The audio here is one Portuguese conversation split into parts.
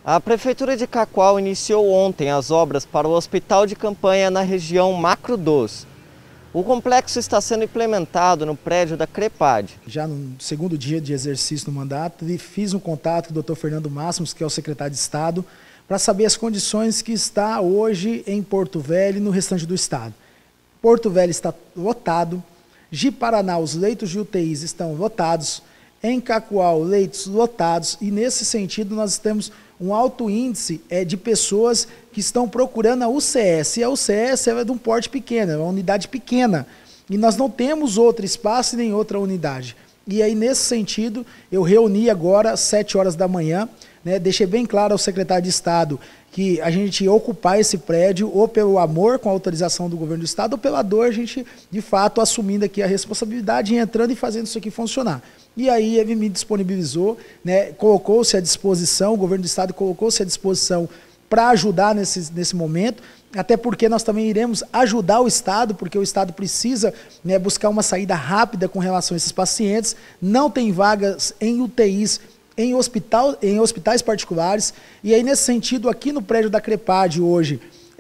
A Prefeitura de Cacoal iniciou ontem as obras para o hospital de campanha na região Macro Dos. O complexo está sendo implementado no prédio da CREPAD. Já no segundo dia de exercício do mandato, fiz um contato com o Dr. Fernando Máximos, que é o secretário de Estado, para saber as condições que está hoje em Porto Velho e no restante do estado. Porto Velho está lotado, Ji-Paraná, os leitos de UTIs estão lotados, em Cacoal, leitos lotados, e nesse sentido nós temos um alto índice de pessoas que estão procurando a UCS. E a UCS é de um porte pequeno, é uma unidade pequena, e nós não temos outro espaço nem outra unidade. E aí, nesse sentido, eu reuni agora às 7 horas da manhã, deixei bem claro ao secretário de Estado que a gente ia ocupar esse prédio ou pelo amor, com a autorização do governo do Estado, ou pela dor, a gente, de fato, assumindo aqui a responsabilidade, entrando e fazendo isso aqui funcionar. E aí ele me disponibilizou, colocou-se à disposição, o governo do Estado colocou-se à disposição para ajudar nesse momento, até porque nós também iremos ajudar o Estado, porque o Estado precisa buscar uma saída rápida com relação a esses pacientes. Não tem vagas em UTIs, em hospitais particulares, e aí nesse sentido, aqui no prédio da CREPAD hoje,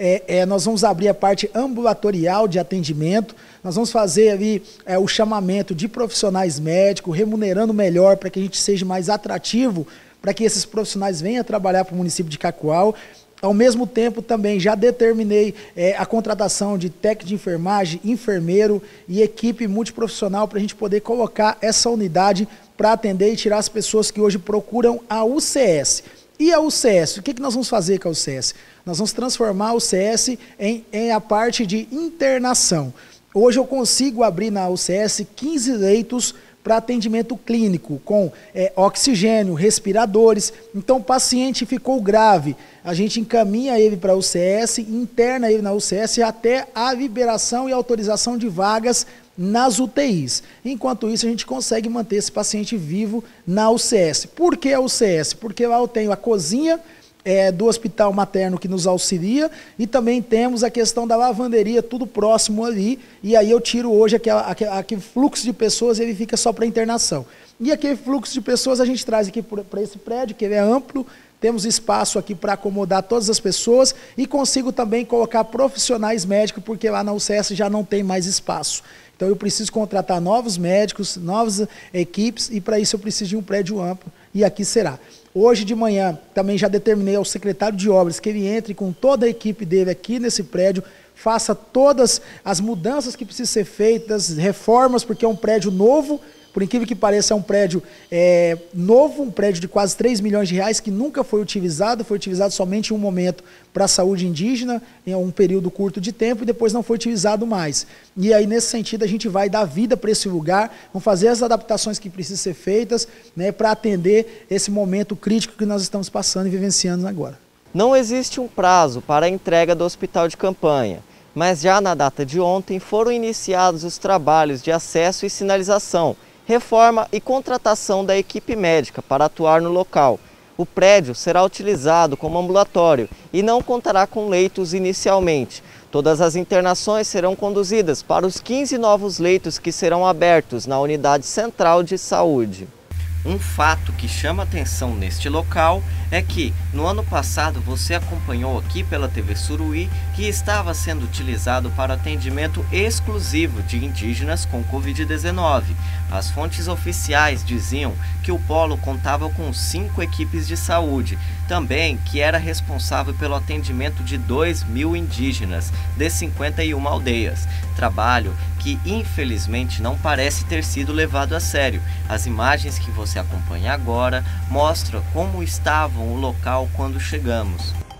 nós vamos abrir a parte ambulatorial de atendimento, nós vamos fazer ali o chamamento de profissionais médicos, remunerando melhor para que a gente seja mais atrativo, para que esses profissionais venham trabalhar para o município de Cacoal. Ao mesmo tempo, também já determinei a contratação de técnico de enfermagem, enfermeiro e equipe multiprofissional para a gente poder colocar essa unidade para atender e tirar as pessoas que hoje procuram a UCS. E a UCS, o que nós vamos fazer com a UCS? Nós vamos transformar a UCS em a parte de internação. Hoje eu consigo abrir na UCS 15 leitos para atendimento clínico, com oxigênio, respiradores. Então o paciente ficou grave, a gente encaminha ele para a UCS, interna ele na UCS até a liberação e autorização de vagas nas UTIs. Enquanto isso, a gente consegue manter esse paciente vivo na UCS. Por que a UCS? Porque lá eu tenho a cozinha do hospital materno que nos auxilia, e também temos a questão da lavanderia, tudo próximo ali, e aí eu tiro hoje aquele fluxo de pessoas, ele fica só para internação. E aquele fluxo de pessoas a gente traz aqui para esse prédio, que ele é amplo, temos espaço aqui para acomodar todas as pessoas, e consigo também colocar profissionais médicos, porque lá na UCS já não tem mais espaço. Então eu preciso contratar novos médicos, novas equipes, e para isso eu preciso de um prédio amplo, e aqui será. Hoje de manhã também já determinei ao secretário de obras que ele entre com toda a equipe dele aqui nesse prédio, faça todas as mudanças que precisam ser feitas, reformas, porque é um prédio novo. Por incrível que pareça, é um prédio novo, um prédio de quase 3 milhões de reais, que nunca foi utilizado somente em um momento para a saúde indígena, em um período curto de tempo, e depois não foi utilizado mais. E aí, nesse sentido, a gente vai dar vida para esse lugar, vamos fazer as adaptações que precisam ser feitas, para atender esse momento crítico que nós estamos passando e vivenciando agora. Não existe um prazo para a entrega do hospital de campanha, mas já na data de ontem foram iniciados os trabalhos de acesso e sinalização, reforma e contratação da equipe médica para atuar no local. O prédio será utilizado como ambulatório e não contará com leitos inicialmente. Todas as internações serão conduzidas para os 15 novos leitos que serão abertos na Unidade Central de Saúde. Um fato que chama atenção neste local é que, no ano passado, você acompanhou aqui pela TV Suruí que estava sendo utilizado para atendimento exclusivo de indígenas com Covid-19. As fontes oficiais diziam que o polo contava com 5 equipes de saúde, também que era responsável pelo atendimento de 2.000 indígenas de 51 aldeias. Trabalho que, infelizmente, não parece ter sido levado a sério. As imagens que você acompanha agora mostram como estava o local quando chegamos.